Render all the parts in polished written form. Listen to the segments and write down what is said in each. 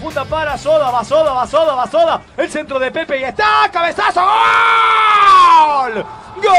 punta para Soda, va Soda, va Soda, va Soda. El centro de Pepe y está, cabezazo, ¡gol! ¡Gol!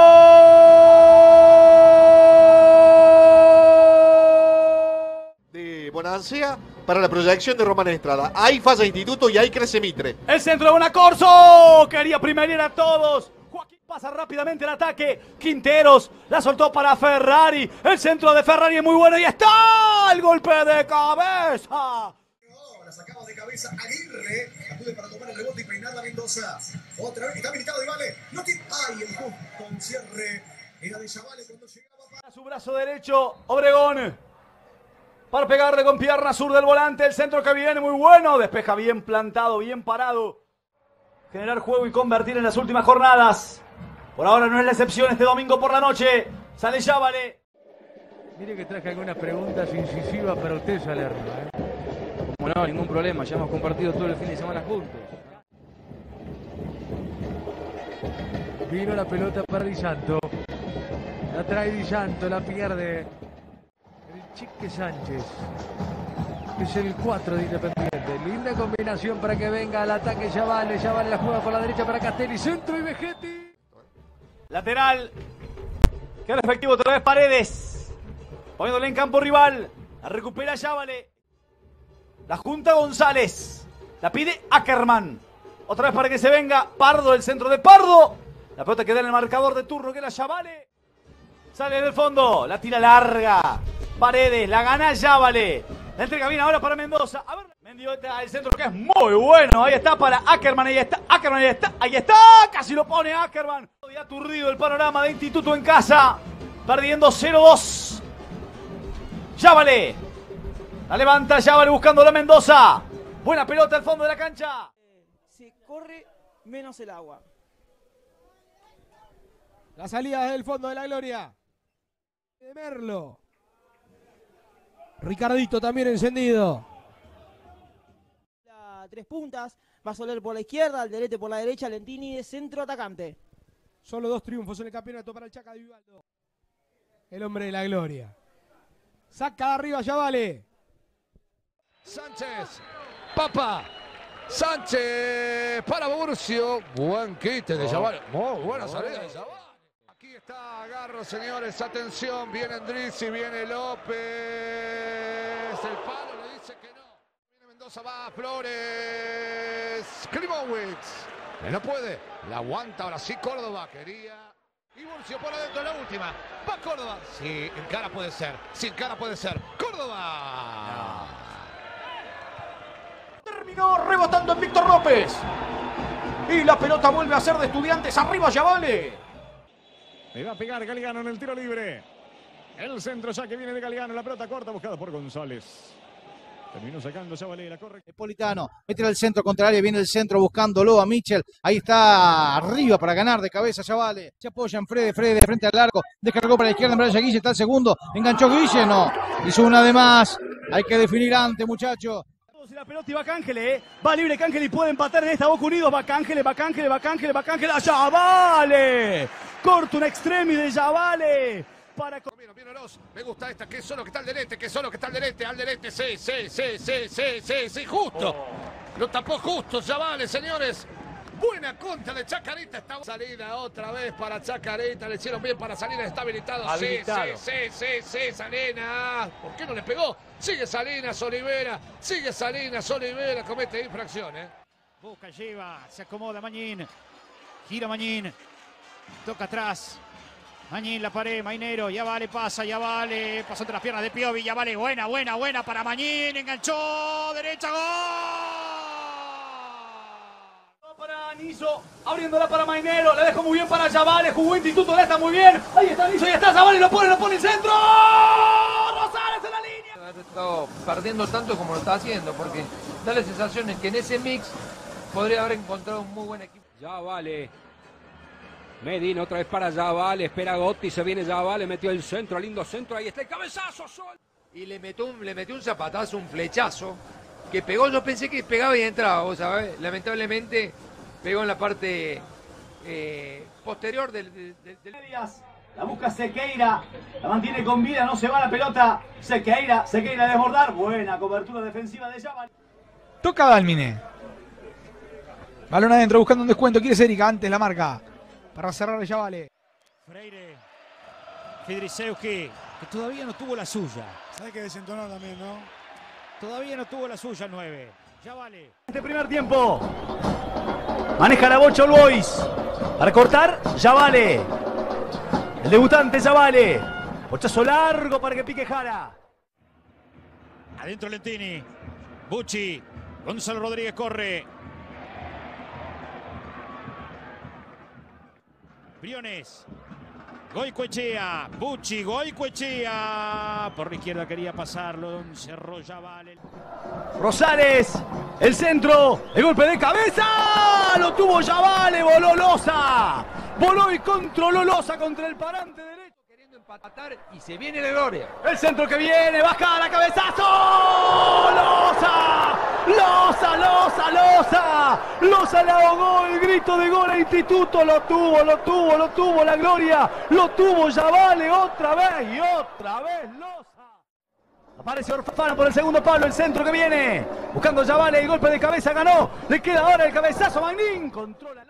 De Bonancia para la proyección de Román Estrada. Ahí falla Instituto y ahí crece Mitre. El centro de Bonacorso, quería primería a todos. Joaquín pasa rápidamente el ataque. Quinteros la soltó para Ferrari. El centro de Ferrari es muy bueno y está el golpe de cabeza. La sacaba de cabeza Aguirre. Acude para tomar el rebote y peinarla Mendoza. Otra vez está habilitado y vale. No tiene. ¡Ay! El justo cierre. Era de Chavale cuando llegaba. A su brazo derecho, Obregón. Para pegarle con pierna sur del volante. El centro que viene muy bueno. Despeja bien plantado, bien parado. Generar juego y convertir en las últimas jornadas. Por ahora no es la excepción este domingo por la noche. Sale Chavale. Mire que traje algunas preguntas incisivas para usted, Salerno. Bueno, no, ningún problema, ya hemos compartido todo el fin de semana juntos. Vino la pelota para Di Santo. La trae Di Santo, la pierde el Chique Sánchez. Es el 4 de Independiente. Linda combinación para que venga al ataque Chavale. Chavale la juega por la derecha para Castelli. Centro y Vegetti. Lateral. Queda efectivo otra vez Paredes. Poniéndole en campo rival. La recupera Chavale. La junta González. La pide Ackerman. Otra vez para que se venga Pardo, el centro de Pardo. La pelota queda en el marcador de turno que era Chavale. Sale del fondo. La tira larga. Paredes. La gana Chavale. La entrega bien ahora para Mendoza. A ver. Mendieta, el centro que es muy bueno. Ahí está para Ackerman. Ahí está. Ackerman. Ahí está. Ahí está. Casi lo pone Ackerman. Y aturdido el panorama de Instituto en casa. Perdiendo 0-2. Chavale. La levanta Chavale buscando a Mendoza. Buena pelota al fondo de la cancha. Se corre menos el agua. La salida desde el fondo de la gloria. De Merlo. Ricardito también encendido. Tres puntas. Va a Soler por la izquierda, Alderete por la derecha, Lentini de centro atacante. Solo 2 triunfos en el campeonato para el Chaca de Vivaldo. El hombre de la gloria. Saca de arriba Chavale. Sánchez, Papa, Sánchez para Burcio, buen quite de Chavale, muy buena salida de Chavale. Aquí está Garro, señores, atención, viene Endrizzi, viene López, el palo le dice que no, viene Mendoza, va Flores, Klimowicz, no puede, la aguanta ahora sí Córdoba, quería. Y Burcio por adentro la última, va Córdoba, sí, en cara puede ser, Córdoba. Terminó rebotando en Víctor López. Y la pelota vuelve a ser de Estudiantes. Arriba Chavale. Le va a pegar Galgano en el tiro libre. El centro ya que viene de Galgano. La pelota corta buscada por González. Terminó sacando Chavale, la corre. Napolitano, mete al centro contra el área, viene el centro buscándolo a Michel. Ahí está arriba para ganar de cabeza Chavale. Se apoya en Frede de frente al arco. Descargó para la izquierda en Brian Guille, está el segundo. Enganchó Guille, no. Hizo una de más. Hay que definir antes, muchachos. La pelota y va Cángele, va libre Cángele y puede empatar en esta Boca Unidos. Va Cángele, va Cángele, va Cángele, va Cángele. ¡A Chavale! Corta un extremi de Chavale. Para... Viene Oroz, me gusta esta, que solo que está Alderete, sí, justo. Lo tapó justo, Chavale, señores. Buena contra de Chacarita, está salida otra vez para Chacarita, le hicieron bien para salir, está habilitado. Sí, Salinas. ¿Por qué no le pegó? Sigue Salinas, Olivera, comete infracción, Busca, lleva, se acomoda Mañín, gira Mañín, toca atrás. Mañín, la pared, Mainero, ya vale, pasó entre las piernas de Piovi, ya vale, buena para Mañín, enganchó, derecha, gol. Para Niso, abriéndola para Mainero, la dejó muy bien para Chavale, jugó Instituto, la está muy bien. Ahí está Niso, ahí está Chavale, lo pone el centro. Rosales en la línea. Ha estado perdiendo tanto como lo está haciendo, porque da la sensación de que en ese mix podría haber encontrado un muy buen equipo. Ya vale. Medina otra vez para Chavale, espera Gotti, se viene Chavale, metió el centro, lindo centro, ahí está el cabezazo, Sol. Y le metió un zapatazo, un flechazo, que pegó, yo pensé que pegaba y entraba, vos sabés, lamentablemente pegó en la parte posterior del... La busca Sequeira, la mantiene con vida, no se va la pelota. Sequeira a desbordar, buena cobertura defensiva de Chavale. Toca Dálmine. Balón adentro buscando un descuento. Quiere ser Erika. Antes la marca. Para cerrar ya vale. Freire. Fidrisewski, que todavía no tuvo la suya. Sabe que desentonó también, ¿no? Todavía no tuvo la suya el 9. Ya vale. Este primer tiempo. Maneja la bocha All Boys. Para cortar, ya vale. El debutante ya vale. Bochazo largo para que pique Jara. Adentro Lentini. Bucci. Gonzalo Rodríguez corre. Briones. Goicoechea. Bucci. Goicoechea. Por la izquierda quería pasarlo. Cerró ya vale. Rosales. El centro. El golpe de cabeza. Lo tuvo ya vale. Voló Loza. Voló y controló Loza contra el parante derecho. Queriendo empatar y se viene la gloria. El centro que viene. Baja la cabezazo. Loza. Loza, Loza, Loza. Loza le ahogó el grito de gol a Instituto. Lo tuvo la gloria. Lo tuvo ya vale otra vez y otra vez Loza. Aparece Orfano por el segundo palo, el centro que viene. Buscando ya vale, el golpe de cabeza ganó. Le queda ahora el cabezazo a Magnín. Controla.